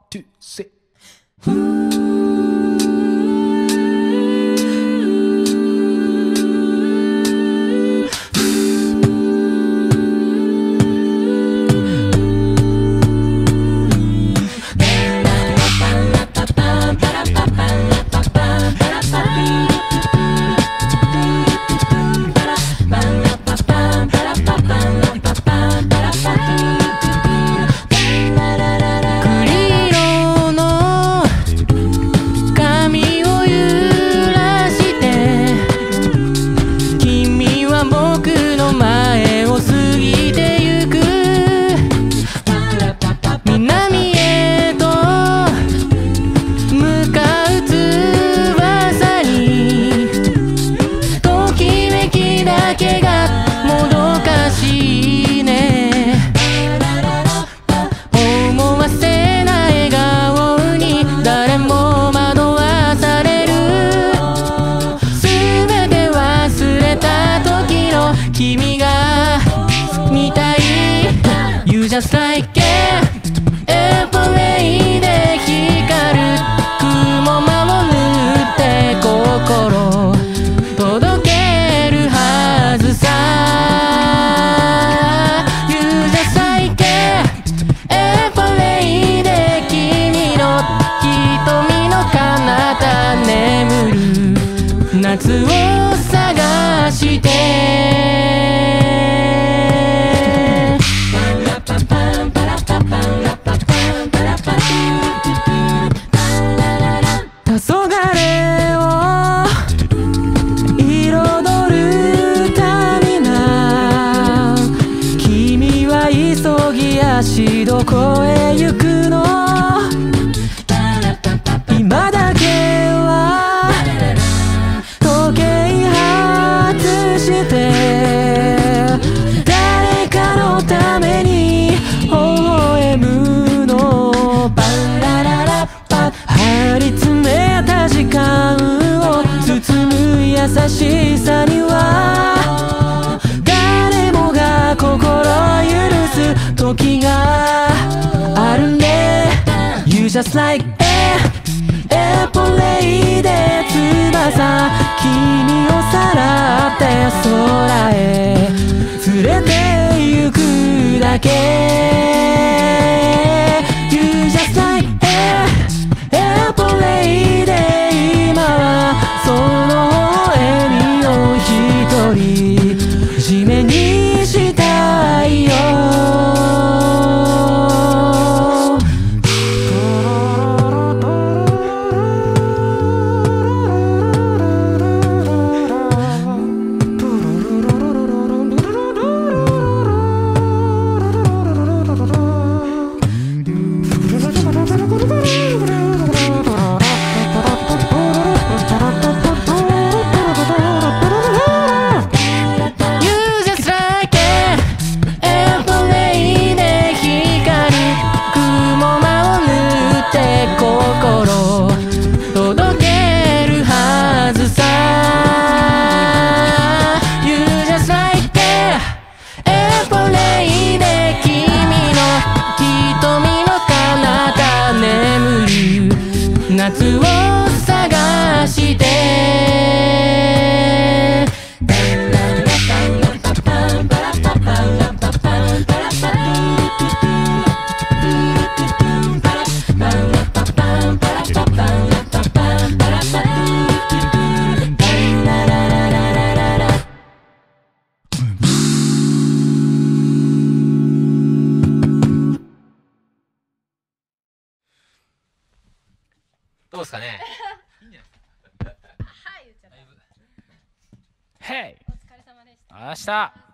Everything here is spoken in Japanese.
2、3。 君が見たい You just like Airplane で光る雲間を縫って心届けるはずさ You just like Airplane で君の瞳の彼方眠る夏を探してどこへ行くの今だけは時計外して誰かのために微笑むのパラララパ張り詰めた時間を包む優しさには誰もが心許す時があるね You just like Airplane で翼君をさらって空へ連れて行くだけ You just like Airplane で今はその笑みを一人地面にしたいよ夏を探してどうですかね。 ヘイ。 お疲れ様でした。 明日。